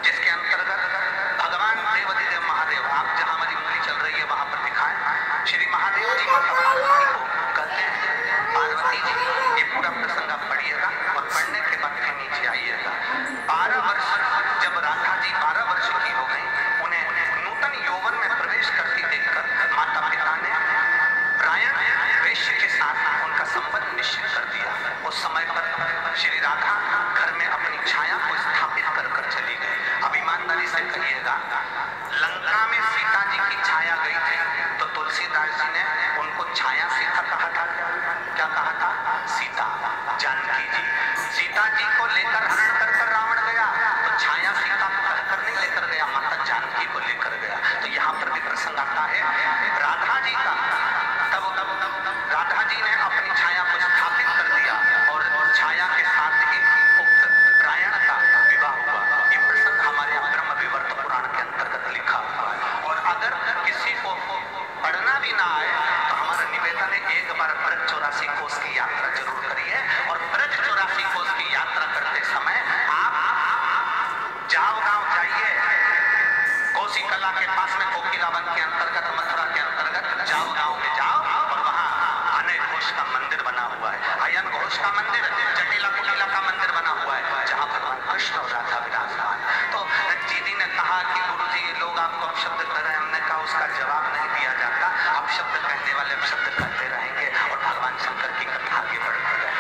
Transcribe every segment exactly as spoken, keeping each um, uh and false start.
जिसके अंतर्गत भगवान देवाधिदेव महादेव, आप जहां हमारी उंगली चल रही है वहां पर दिखाएं, श्री महादेव जी माता पार्वती को कहते हैं, पार्वती जी ये पूरा प्रसंग आप पढ़िएगा और पढ़ने के बाद फिर नीचे आइएगा। बारह वर्ष जब राधा जी बारह वर्ष की हो गई, उन्हें नूतन यौवन में प्रवेश करती देखकर माता पिता ने प्रायण वैश्य के साथ उनका संबंध निश्चित कर दिया। उस समय पर श्री राधा घर में अपनी छाया को स्थापित कर कर चली गई। अब ईमानदारी से कहिएगा, लंका में सीता जी की छाया गई थी तो तुलसीदास जी ने उनको छाया सीता कहा था। क्या कहा था? सीता। जानकी जी, सीता जी को लेकर हरण कर कर रावण गया तो छाया सीता को कहकर नहीं लेकर गया, माता जानकी को लेकर गया। तो यहाँ पर भी प्रसंग आता है राधा जी का। तब तब राधा जी ने अपनी छाया को स्थापित कर दिया और छाया के साथ ही उक्त प्रायण का विवाह हुआ। ये प्रसंग हमारे यहाँ ब्रह्म विवर्त पुराण के अंतर्गत लिखा हुआ है। और अगर किसी को पढ़ना भी ना आए तो हमारा निवेदन है, एक बार ब्रज चौरासी कोस की यात्रा जरूर करिए। और ब्रज चौरासी कोस की यात्रा करते समय आप जाओ गांव जाइए, कोसी कला के पास में कोकिलावन के अंतर्गत मथुरा के अंतर्गत जाओ गांव में जाओ और वहाँ अनय घोष का मंदिर बना हुआ है, अयन घोष का मंदिर, जटिला कुटिला का मंदिर बना हुआ है जहाँ भगवान कृष्ण और राधा विराजमान। तो दीदी ने कहा कि गुरु जी ये लोग आपको अपशब्द कर रहे हैं। हमने कहा उसका जवाब नहीं दिया जाता, अपशब्द कहने वाले अपशब्द कहते रहेंगे और भगवान शंकर की कथा आगे बढ़ती रहेगी।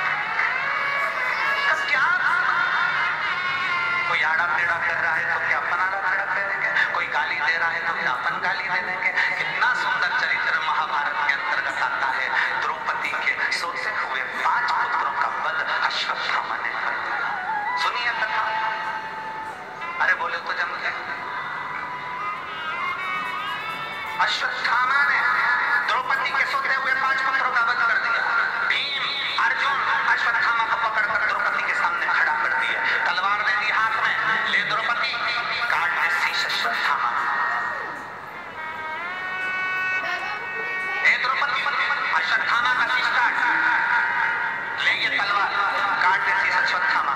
क्या कोई आड़ा टेढ़ा कर रहा है तो क्या अपन आड़ा टेढ़ा करेंगे, कोई गाली दे रहा है तो क्या अपन गाली दे देंगे। कितना सुंदर चरित्र महाभारत के अंतर्गत आता है। द्रौपदी के सोते हुए पांच पुत्रों का वध अश्वत्थामा ने कर दिया। सुनिए कथा। अरे बोले तो जम गए। अश्वत्थामा ने द्रौपदी के सोते हुए पांच पुत्रों का वध कर दिया। भीम अर्जुन अश्वत्थामा को पकड़कर द्रौपदी के सामने खड़ा कर दिया, तलवार दे दी हाथ में, ले द्रौपदी काट दे शीश अश्वत्थामा। ए द्रौपदी अश्वत्थामा का शीश काट, ले ये तलवार काट दे शीश अश्वत्थामा।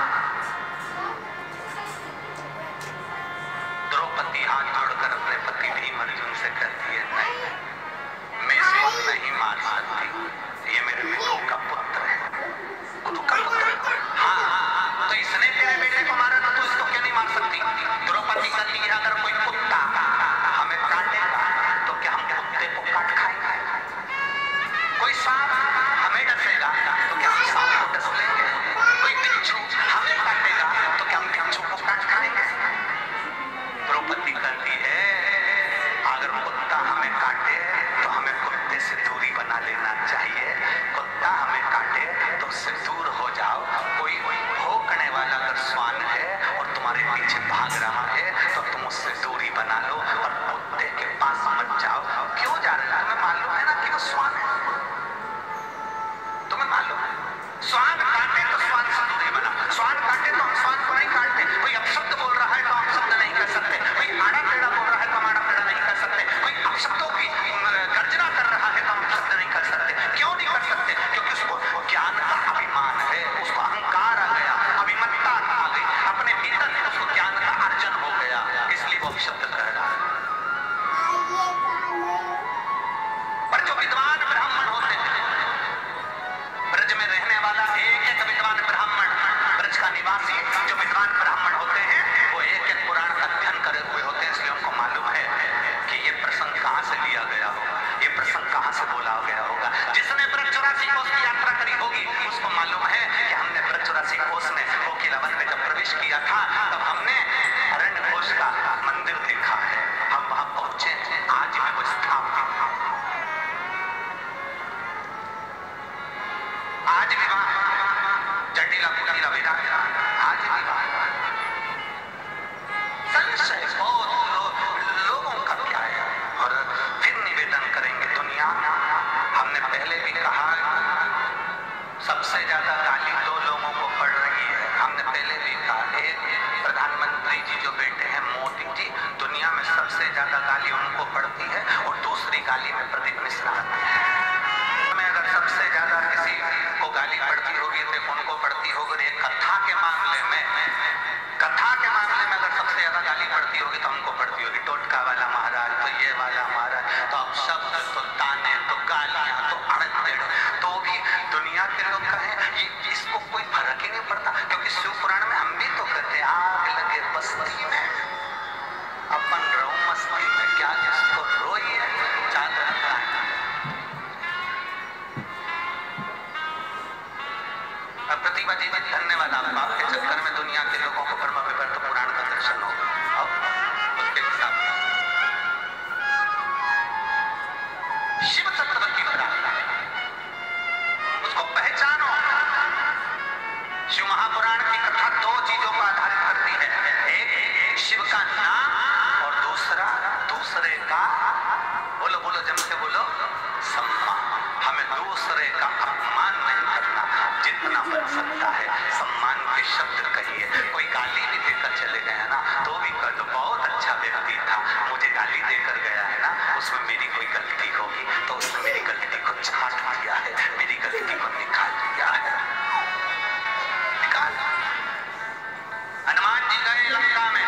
द्रौपदी हाथ जोड़कर अपने पति भीम अर्जुन से कहती है, नहीं मैं इसे नहीं मार सकती, ये मेरे गुरु का पुत्र है, गुरु का पुत्र। हाँ तो इसने तेरे बेटे को मारा तो तू इसको क्यों नहीं मार सकती? द्रौपदी कहती है, अगर कोई कुत्ता हमें काटेगा तो क्या हम कुत्ते को काट खाएंगे? कोई सांप हमें डसेगा तो क्या हम सांप को डस लेंगे? कोई बिच्छू हमें काटेगा तो क्या हम बिच्छू को काट खाएंगे? द्रौपदी कहती है, अगर कुत्ता हमें काटे तो हमें कुत्ते से दूरी बना लेना चाहिए, कुत्ता हमें काटे तो उससे दूर हो जाओ। कोई भौंकने वाला अगर श्वान है और तुम्हारे पीछे भाग रहा है तो तुम उससे दूरी बना लो और कुत्ते के पास मत जाओ। क्यों जा रहे हो? तुम्हें मालूम है ना कि वो श्वान है, तुम्हें मालूम है। श्वान काटे तो श्वान से दूरी बना, श्वान काटे तो हम श्वान को नहीं काटते। कोई अपशब्द बोल रहा है तो हम शब्द नहीं कर सकते, कोई आड़ा टेढ़ा बोल रहा है तो हम आड़ा टेढ़ा नहीं कर सकते, कोई अपशब्दों की गर्जना कर रहा है तो हम शब्द नहीं कर सकते। क्यों नहीं कर सकते? क्योंकि उसको ज्ञान का अभिमान है, उसको अहंकार आ गया, अभिमत्ता आ गई, अपने भीतर उसको ज्ञान का अर्जन हो गया, इसलिए वो अपशब्द कह रहा है। पर जो विद्वान ब्राह्मण होते हैं, ब्रज में रहने वाला एक एक विद्वान ब्राह्मण, ब्रज का निवासी जो विद्वान ब्राह्मण होते हैं वो एक एक पुराण का अध्ययन करे हुए होते हैं, इसलिए उनको मालूम है कि ये प्रसंग कहाँ से लिया गया होगा, ये प्रसंग कहाँ से बोला गया होगा। जिसने ब्रज चौरासी कोस की यात्रा करी होगी उसको मालूम है कि हमने ब्रज चौरासी कोस में कोकिलावन में जब प्रवेश किया था तब हमने अरण्य घोष का मंदिर देखा है, हम वहां पहुंचे, आज भी वो स्थापित, आज भी वहां जटिला कुटिला विराज, आज भी वहां को कोई फर्क ही नहीं पड़ता, क्योंकि शिव पुराण में हम भी तो कहते हैं आग लगे बस्ती में अपन रो मस्ती में, क्या जिसको रोई है चादर का। प्रतिभा जी धन्यवाद आपका, आपके चक्कर में दुनिया के लोगों को ब्रह्म विवर्त पुराण का दर्शन होगा। अब उसके हिसाब शिव तत्व की प्रार्थना उसको पहचानो। शिव महापुराण की कथा दो चीजों पर आधारित करती है, एक शिव का नाम और दूसरा दूसरे का, बोलो बोलो जम से बोलो, सम्मान। हमें दूसरे का अपमान नहीं करना, जितना बन सकता है सम्मान के शब्द कहिए। कोई गाली भी देकर चले गए ना तो भी कर दो, बहुत अच्छा व्यक्ति था, मुझे गाली देकर गया है ना, उसमें मेरी कोई गलती होगी तो उसने मेरी गलती को छाट दिया है, मेरी गलती को निकाल दिया है, निकाल। हनुमान जी गए लंका में,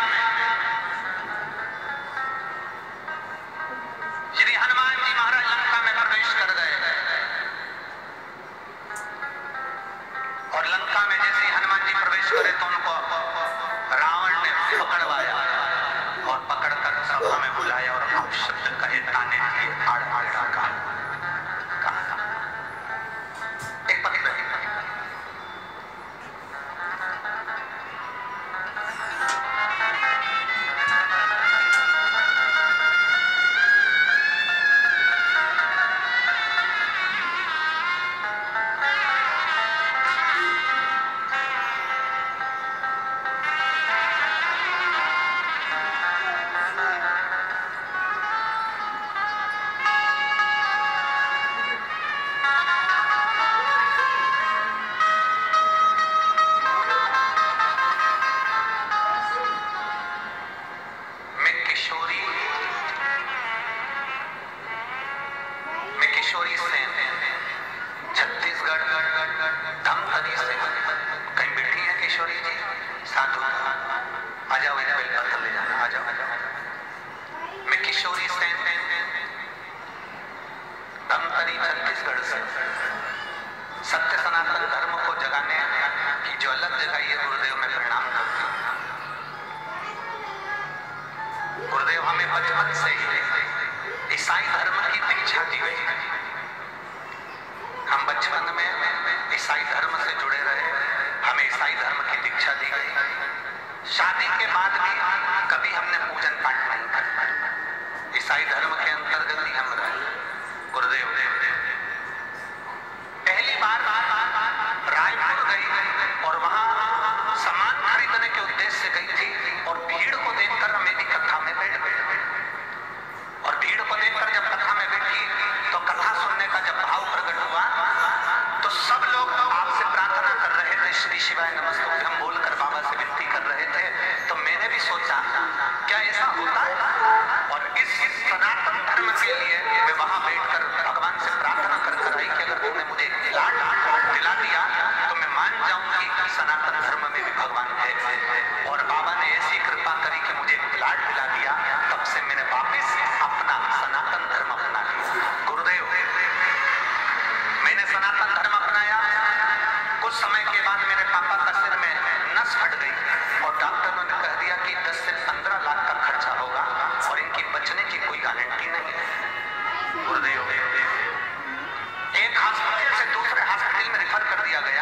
श्री हनुमान जी महाराज लंका में प्रवेश कर गए और लंका में जैसे ही हनुमान जी प्रवेश करे तो उनको रावण ने पकड़वाया और पकड़कर सभा में बुलाया और आप शब्द कहे, ताने दिए, आड़ आड़ा का कहा। एक पति रही कर दिया गया।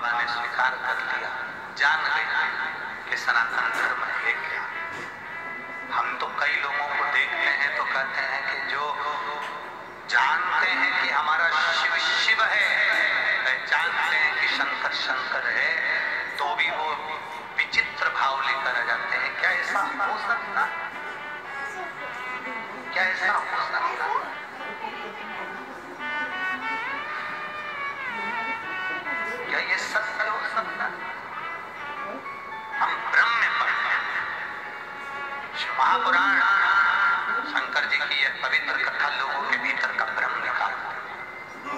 बाबा ने स्वीकार कर लिया, जान गए कि सनातन धर्म है क्या। हम तो कई लोगों को देखते हैं तो कहते हैं कि जो जानते हैं कि हमारा शिव शिव है, जानते हैं कि शंकर शंकर है, तो भी वो विचित्र भाव लेकर आ जाते हैं। क्या ऐसा हो सकता? क्या ऐसा हो सकता? क्या ये सत्य हो सकता? हम ब्रह्म में पढ़ते हैं। महापुराण शंकर जी की यह पवित्र कथा लोगों के भीतर का भ्रम निकालती है।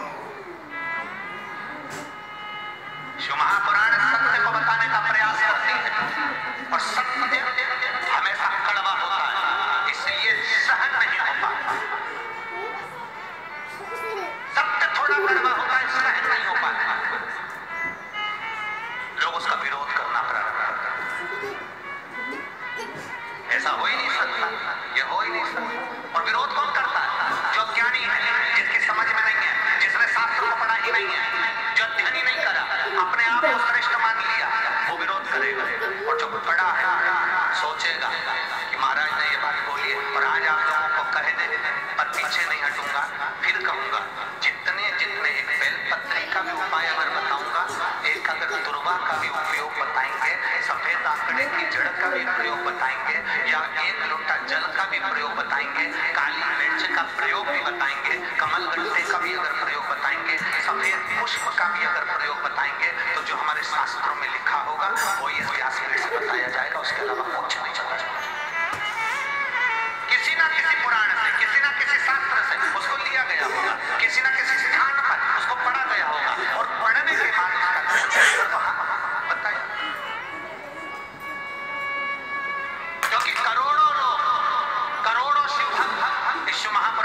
शिव महापुराण सत्य को बताने का प्रयास करती है और सत्य हमेशा कड़वा होता है, इसलिए सहन नहीं हो पाता। सत्य थोड़ा कड़वा होता है, सहन नहीं हो पाता, लोग उसका विरोध करना प्रारंभ करते हैं। ऐसा हो ही नहीं सकता, ये हो ही नहीं सकता। और विरोध कौन करता है? जो ज्ञानी है, जिसकी समझ में नहीं है, जिसने शास्त्र को पढ़ा ही नहीं है, जो अध्ययन ही नहीं करा, अपने आप को श्रेष्ठ मान लिया, वो विरोध करेगा। और जो पढ़ा है सोचेगा कि महाराज ने ये बात बोली है और आज आप लोगों को कह दे, पर पीछे नहीं हटूंगा, फिर कहूंगा। जितने जितने एक बेलपत्री का भी उपाय अगर बताऊंगा, एक अगर दुर्वा का भी उपयोग बताएंगे, सफेद आंकड़े की जड़ का भी प्रयोग बताएंगे, या एक लोटा जल का भी प्रयोग बताएंगे, काली मिर्च का प्रयोग भी बताएंगे, कमल गट्टे का भी अगर प्रयोग बताएंगे, सफेद पुष्प का भी अगर प्रयोग बताएंगे, तो जो हमारे शास्त्रों में लिखा होगा वो ये व्यासपीठ से बताया जाएगा, उसके अलावा कुछ नहीं चला जाएगा। किसी ना किसी पुराण से, किसी ना किसी शास्त्र से उसको लिया गया होगा, किसी ना किसी स्थान पर उसको पढ़ा गया होगा, और पढ़ने के बाद उसका बताया। क्योंकि करोड़ों लोग, करोड़ों शिव भक्त इस शिव